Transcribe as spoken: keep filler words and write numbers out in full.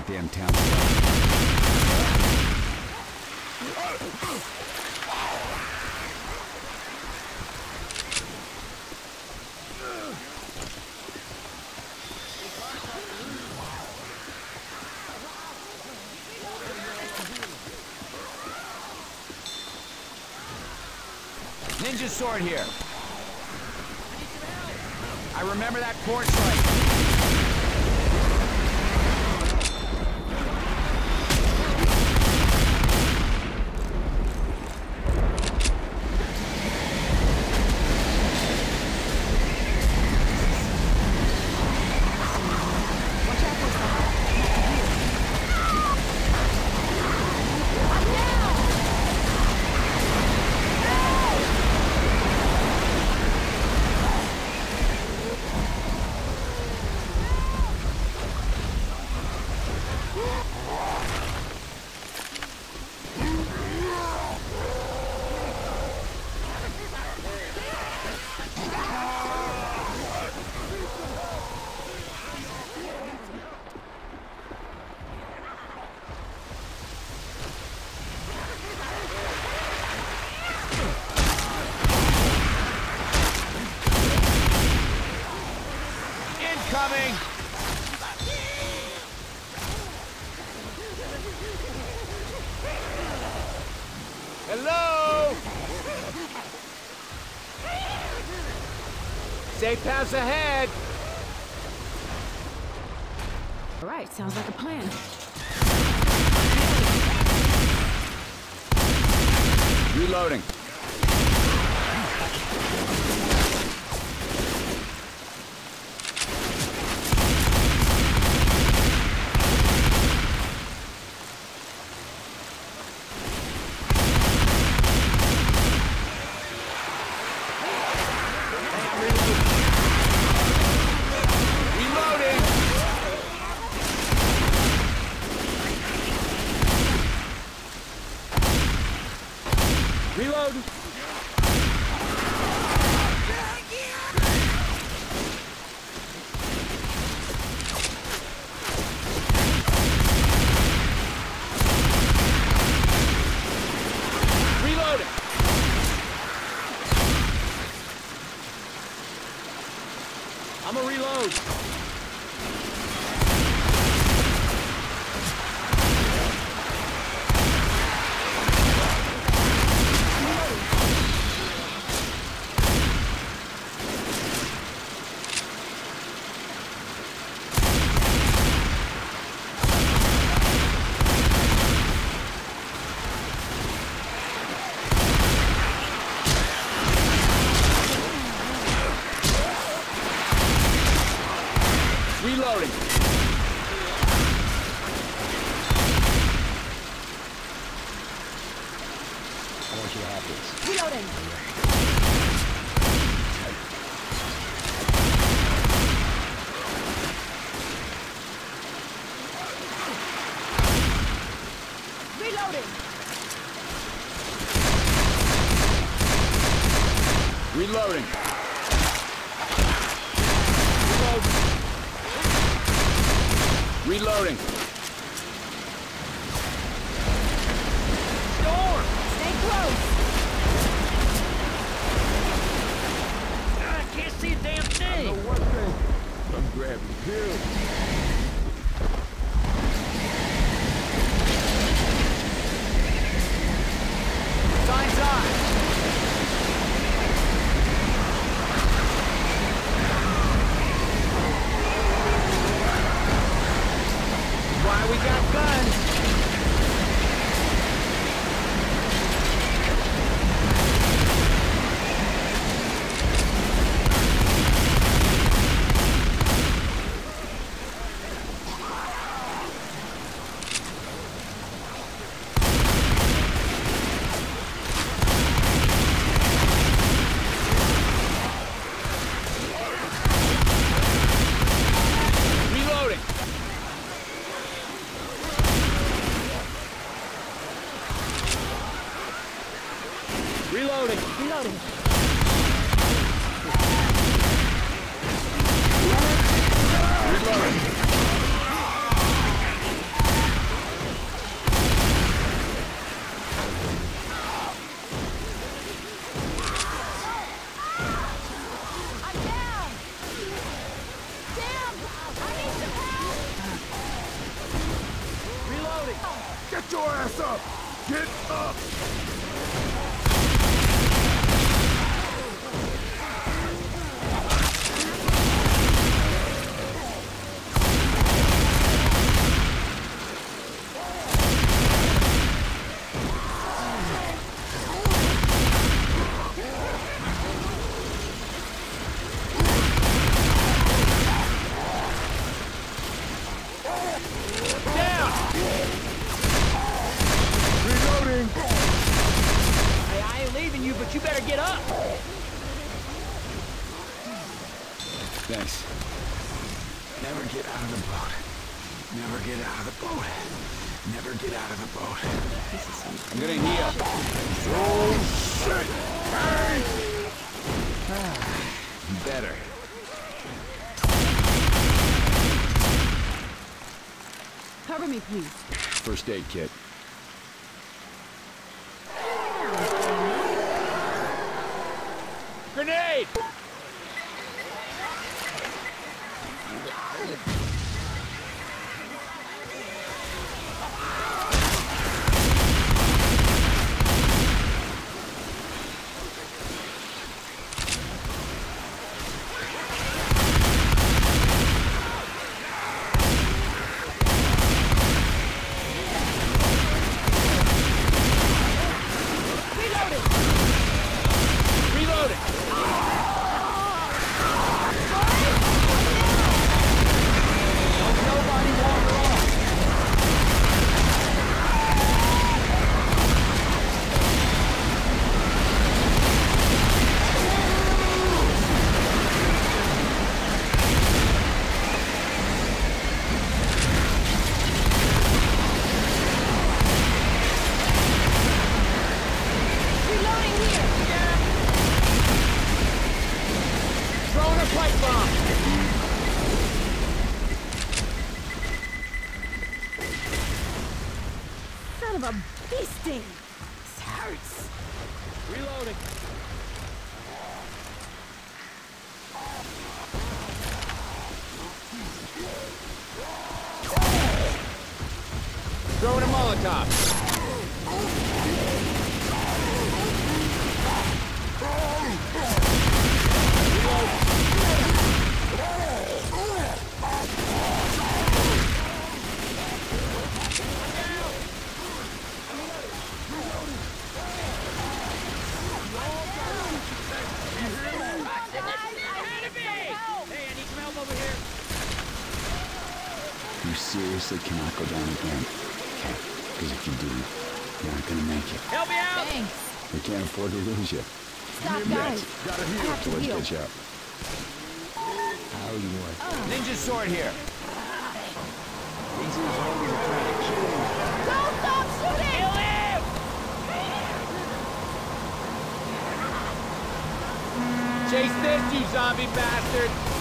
goddamn town. Ninja sword here. I remember that porch light. Coming! Hello! Safe paths ahead! All right, sounds like a plan. Reloading. Reload! Reloading! I'm a reload! Reloading. I want you to have this. Reloading. Reloading. Reloading. Reloading. Door! Stay close! I can't see a damn thing! I know one thing. I'm grabbing pills. Signs on! Why we got guns? Reloading. Reloading. Reloading. ass up! Get up! Hey, I ain't leaving you, but you better get up. Thanks. Never get out of the boat. Never get out of the boat. Never get out of the boat. I'm gonna heal. Oh, shit! Hey! Ah, better. Cover me, please. First aid kit. Grenade! Son of a beasting! This hurts. Reloading. Throwing a Molotov. You seriously cannot go down again. Okay? Because if you do, you aren't gonna make it. Help me out! Thanks. We can't afford to lose you. Stop, guys. Gotta I have to Let's heal. get you up. How you want? Ninja sword here. These zombies are trying to kill you. Don't stop shooting! Kill him! Chase this, you zombie bastard!